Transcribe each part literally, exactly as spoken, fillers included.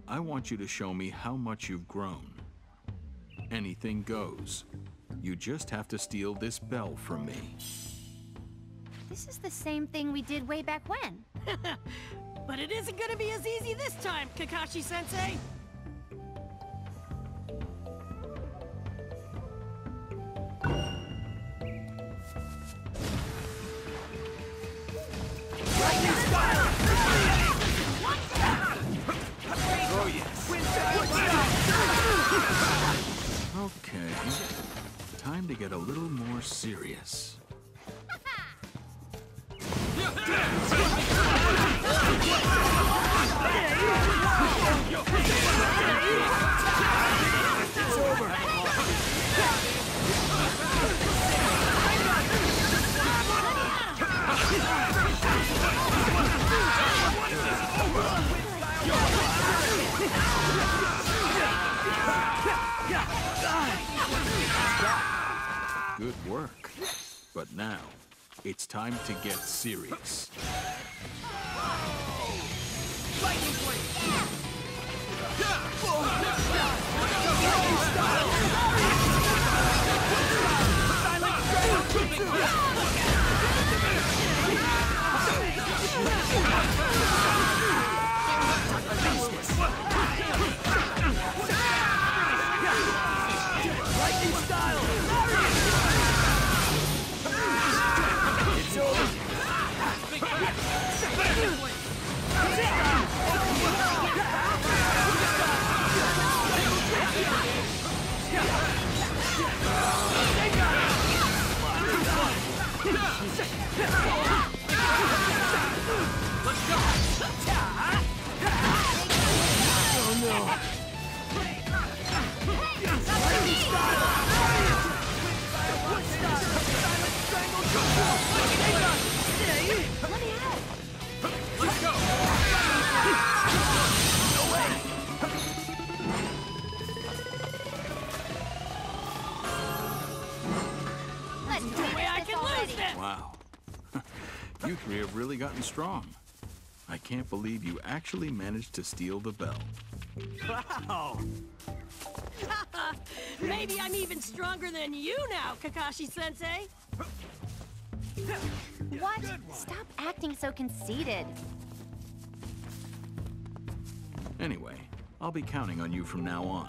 I want you to show me how much you've grown. Anything goes. You just have to steal this bell from me. This is the same thing we did way back when. But it isn't gonna be as easy this time, Kakashi-sensei! Oh, yes. Okay. Time to get a little more serious. It's over. Good work. But now, it's time to get serious. Lightning blade. Lightning style. It's over. Oh no. Let's go! No way! Let's No finish way I this can already. lose this! Wow. You three have really gotten strong. I can't believe you actually managed to steal the bell. Wow! Maybe I'm even stronger than you now, Kakashi-sensei! What? Stop acting so conceited. Anyway, I'll be counting on you from now on.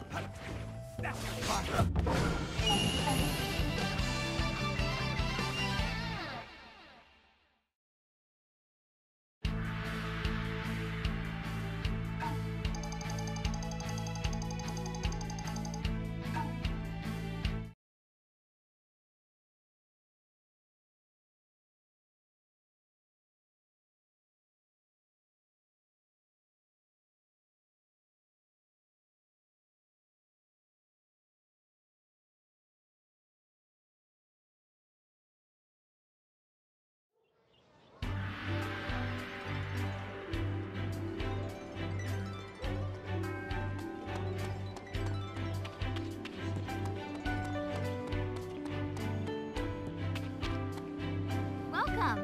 Welcome.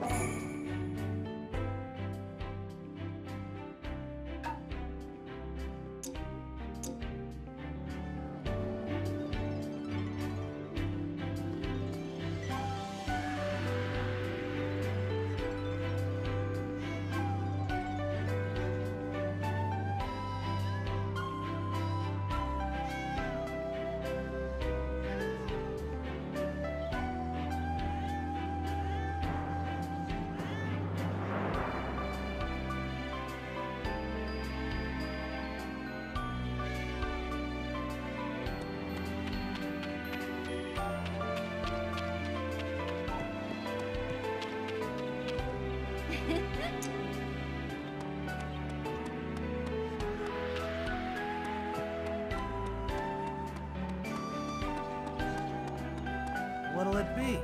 What'll it be?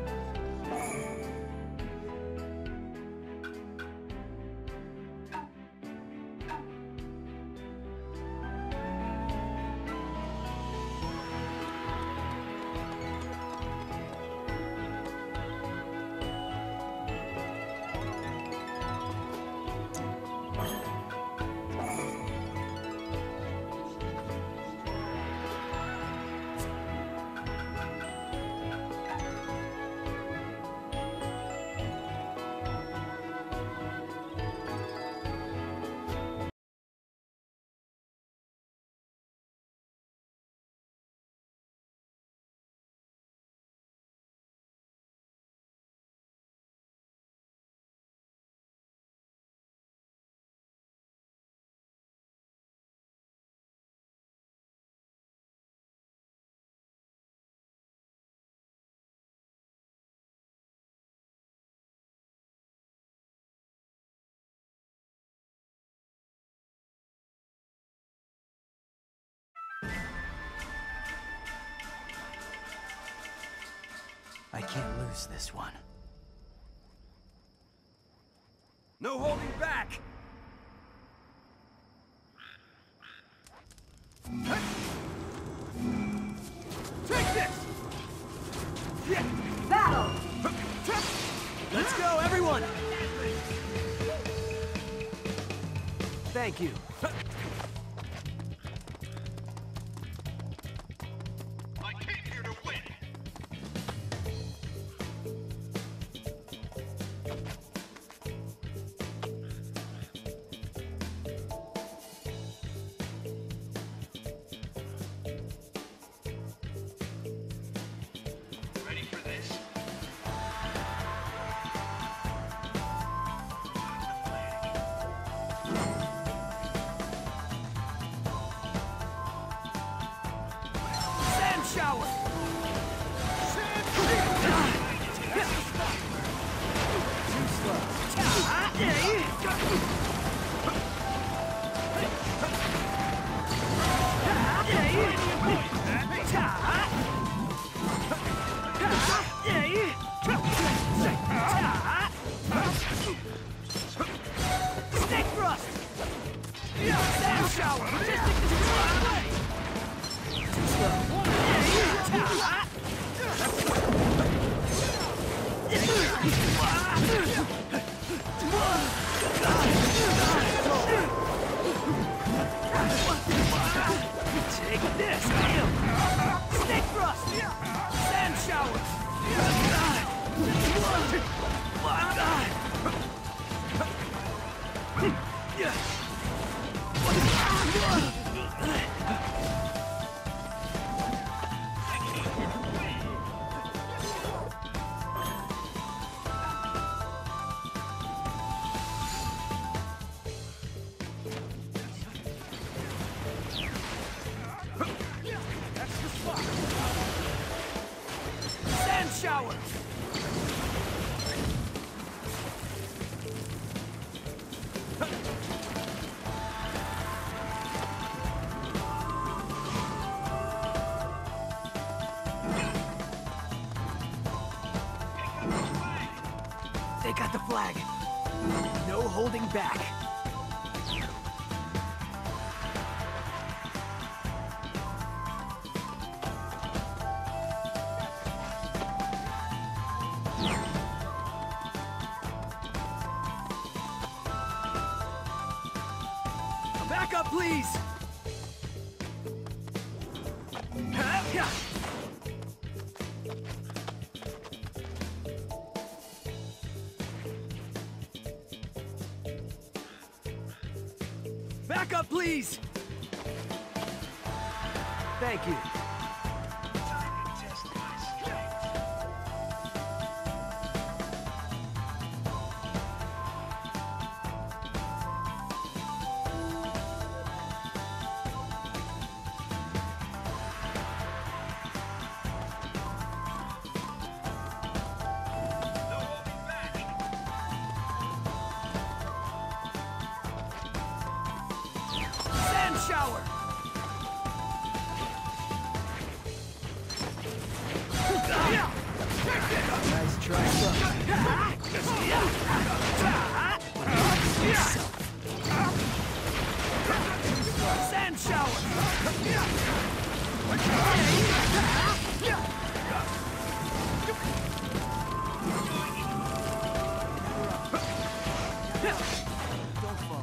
I can't lose this one. No holding back! Take this! Battle! Let's go, everyone! Thank you. I came here to win. Ready for this? Sand shower! Too slow. Stick thrust! Sand shower! Logistics is right away! Take this! Stick thrust! Sand shower! Sand shower! They got the flag. No holding back. Back up, please! Back up, please! Thank you. Sand shower! Nice try, Sand shower! Don't fall.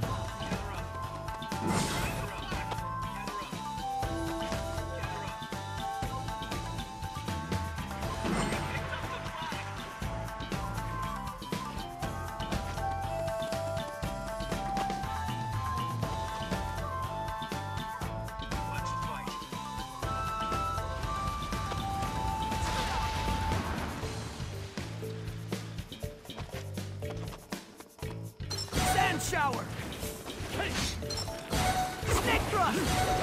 Sand shower! Stick thrust!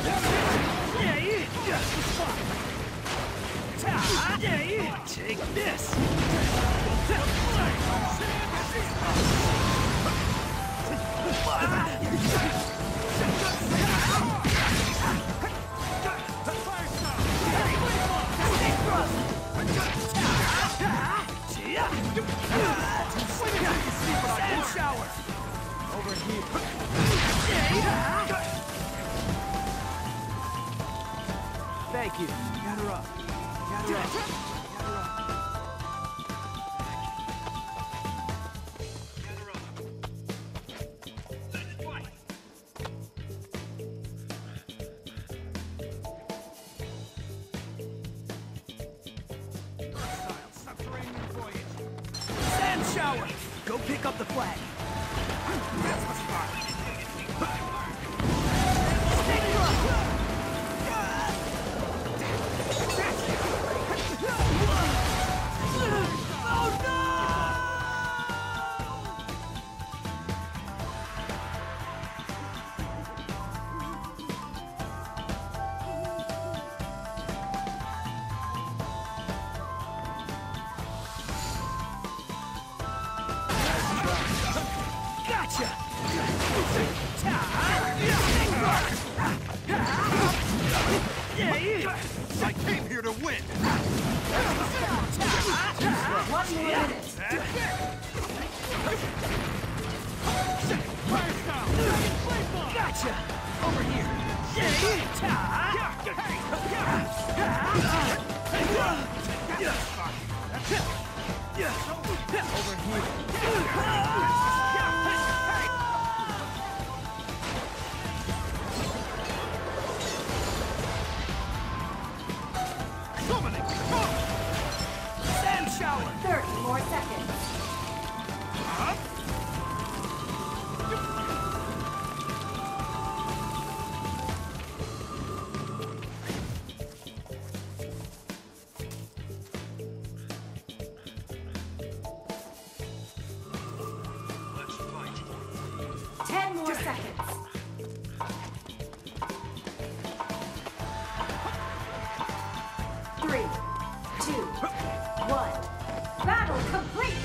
Take this! Stick thrust! Thank you. Got her up. Got her up. Got her up. Get her up. Let's fight. Subterranean voyage. Sand shower! Go pick up the flag. That's the spot. Stay up! Oh no! Gotcha! I came here to win. One more minute. Gotcha! Over here! Over here! Sand shower! Thirty more seconds. Let's fight. Ten more seconds. Three, two, one. Battle complete!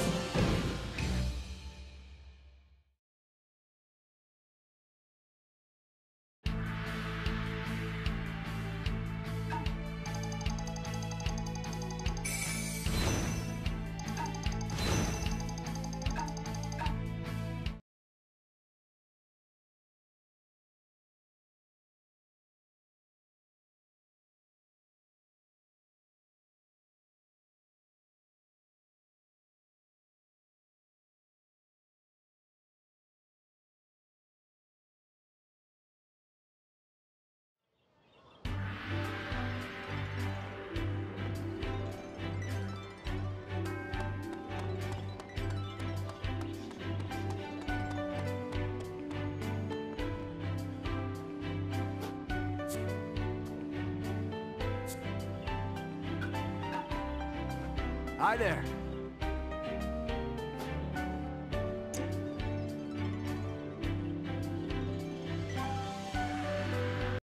Hi there.